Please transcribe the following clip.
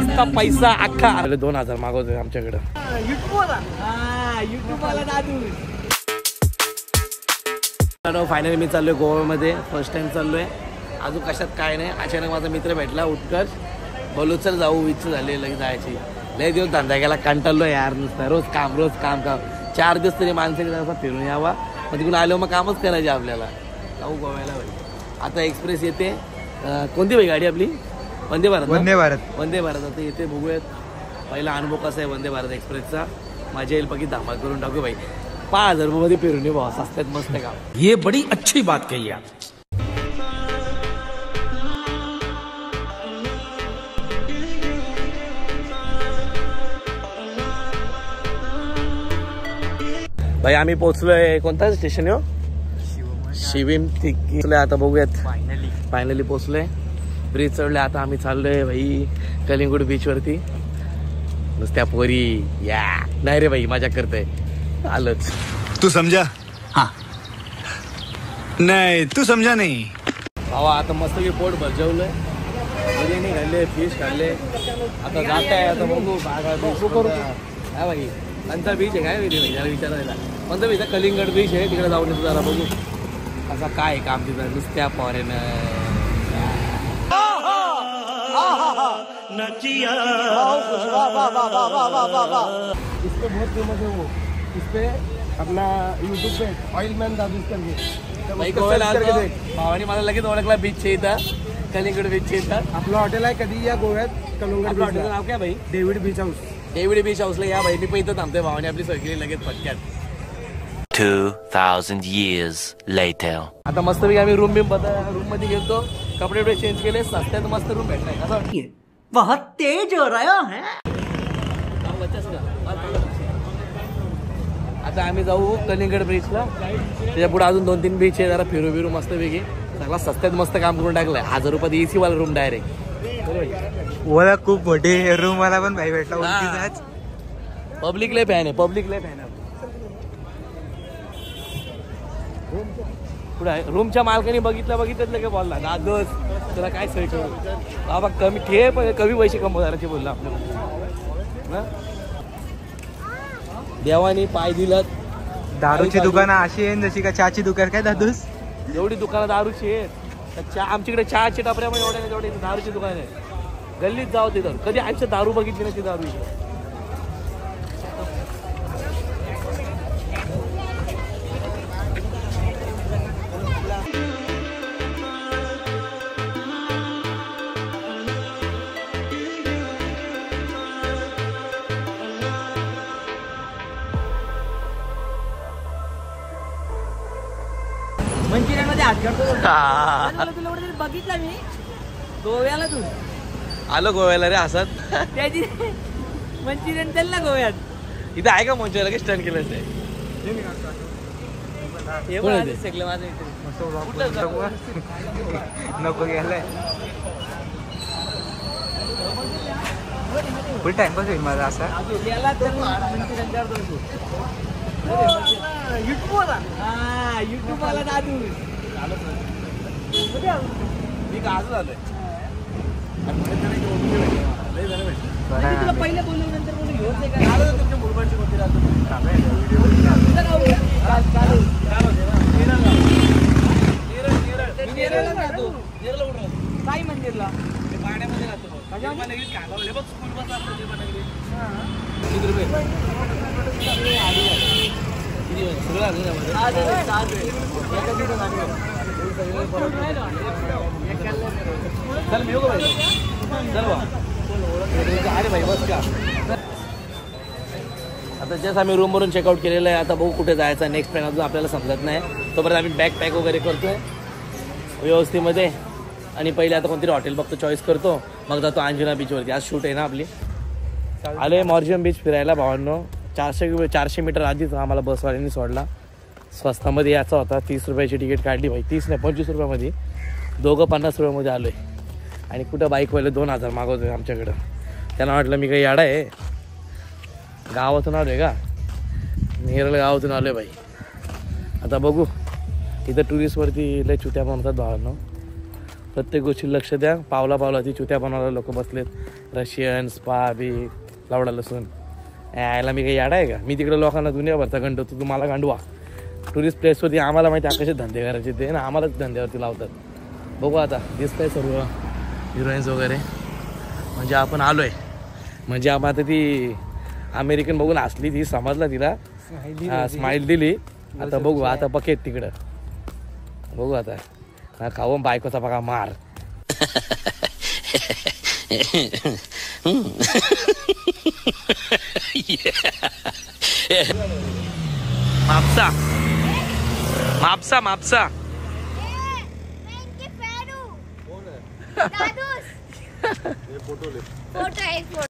नुसता पैसा अख्खा 2000 मागवतोय आमच्याकडं. फायनली मी चाललोय गोव्यामध्ये. फर्स्ट टाइम चाललोय. अजून कशात काय नाही. अचानक माझा मित्र भेटला उत्कर्ष. बोलू चल जाऊ. इच्छा झाली लगेच जायची. लय दिवस धंदा गेला कंटाळलो यार. नुसतं रोज काम 4 दिवस तरी माणसाकडे फिरून यावा. मग तिकडून आलो मग कामच करायचे आपल्याला. जाऊ गोव्याला भाई. आता एक्सप्रेस येते. कोणती भाई गाडी आपली? वंदे भारत. वंदे भारत आता येते. बघूयात पहिला अनुभव कसा आहे वंदे भारत एक्सप्रेसचा. मजा येईल. बाकी धमाल करून टाकू भाई. 5000 रुपये फिरून ये भाऊ. सस्त्यात मस्त काम. ये बड़ी अच्छी बात कही आप. भाई आम्ही पोहोचलोय. कोणता स्टेशन आहे? शिविम. ठीक. आता बघूयात. फायनली पोहोचलोय. ब्रिज चढले. आता आम्ही चाललोय भाई कलिंगूट बीच वरती. नुसत्या पोरी या नाही रे भाई मजा करतोय. आलोच. तू समझा? हाँ. नहीं तू समझा नहीं. भावा आता मस्त की पोट भरजवलंय. बिर्याणी खाल्ले. फिश खाल्ले. आता जात आहे. आता बघू काय भाई कोणता बीच आहे काय माहिती जरा विचारायला. कोणता बीच आहे? कलिंगड बीच आहे. तिकडे जाऊन येतो जरा बघू असं काय काम तिथं. नुसत्या फॉरेन इसपे बहुत फेमस है वो. इसपे अपना यूट्यूब पे ऑइल मॅन दादूस करके भावानी मला लगेच ओळखला. बीचच्या इथं कलिंगड बीचच्या इथं आपलं हॉटेल आहे. कधी या गोव्यात कलिंगड. हॉटेलचं नाव काय भाई? David beach house. David beach हाऊसला या भाई. मी पण इथं थांबतोय. भावानी आपली सोय केली लगेच पटक्यात. 2000 years later. आता मस्त पैकी आम्ही रूम मध्ये गेलो. कपडे चेंज केले. सस्त्यात मस्त रूम भेटलाय. कसं वाटतं? बहुत तेज हो रहा है. आता आम्ही जाऊ कलिंगड बीचला. त्याच्या पुढे अजून 2-3 बीच आहे. जरा फिरू मस्त पैकी. सगळा सस्त्यात मस्त काम करून टाकलंय. 1000 रुपयात एसी वाला रूम डायरेक्ट. ओला खूप मोठी रूम मला पण भाई भेटला. पब्लिक लय फॅन आहे. पुढे आहे. रूमच्या मालकाने बघितलं की बोलला दादोस तुला काय सोय करू बाबा. कमी कमी पैसे कमवणाराचे बोलला आपल्याला. देवानी पाय दिलं. दारूची दुकानं अशी आहे जशी का चहाची दुकान काय दादूस. एवढी दुकानं दारूची आहेत. आमच्याकडे चहाची टपऱ्यामध्ये एवढ्या दारूची दुकान आहे. गल्लीत जाऊ तिथं. कधी आमच्या दारू बघितली नाही ती दारू. मंचुरियन मध्ये हात घालतो. बघितला मी गोव्याला. तू आलो गोव्याला रे असत. त्याची मंचुरियन चालला गोव्यात. इथं आहे का मंचुरियन? स्टँड केलं ते सगळं माझं नको गेलाय. फुल टाइमपास होईल माझा असा. युट्यूब वाला दादू. मी का आज आलोय. तुला पहिले बोललो नंतर बोलू घेऊन तुमच्या मुलबांची कोणती काय मंदिरला पाण्यामध्ये राहतो. स्कूल बस चल मी भाई. चल अरे भाई बस का. आता जस्ट आम्ही रूमवरून चेकआउट केलेलं आहे. आता बघू कुठे जायचं. नेक्स्ट प्लॅन अजून आपल्याला समजत नाही. तोपर्यंत आम्ही बॅग पॅक वगैरे करतोय व्यवस्थेमध्ये. आणि पहिले आता कोणतरी हॉटेल बघतो चॉईस करतो. मग जातो अंजुना बीचवरती. आज शूट आहे ना आपली. आले मॉर्जियम बीच फिरायला भावांनो. 400 मीटर आधीच आम्हाला बसवाल्यांनी सोडला. स्वस्तामध्ये याचा होता. 30 रुपयाची तिकीट काढली भाई. 30 नाही 25 रुपयामध्ये. दोघं 50 रुपयामध्ये आलोय. आणि कुठं बाईकवाले 2000 मागवतोय आमच्याकडं. त्यांना वाटलं मी काही याडा आहे. गावातून आलोय का. नेरळ गावातून आलोय भाई. आता बघू. इथं टुरिस्टवरती लय चुत्या म्हणतात भावांनो. प्रत्येक गोष्टी लक्ष द्या. पावला पावला ती चुत्या बनवायला लोक बसलेत. रशियन स्पा बी लावडा लसूण यायला मी काही याडा आहे का? मी तिकडे लोकांना दुनियाभरचा गंडवतो, तुम्हाला गांडवा. टुरिस्ट प्लेसवरती आम्हाला माहिती आहे कसे धंदे करायचे ते ना, आम्हालाच धंद्यावरती लावतात. बघू आता दिसतंय सर्व हिरोईन्स वगैरे. म्हणजे आपण आलोय म्हणजे आपण आता ती अमेरिकन बघून हसली, ती समजला तिला, स्माईल दिली. आता बघू आता बकेट तिकडं बघू आता खाऊन बायकोचा बघा मार. मापसा मापसा मापसा फोटो एक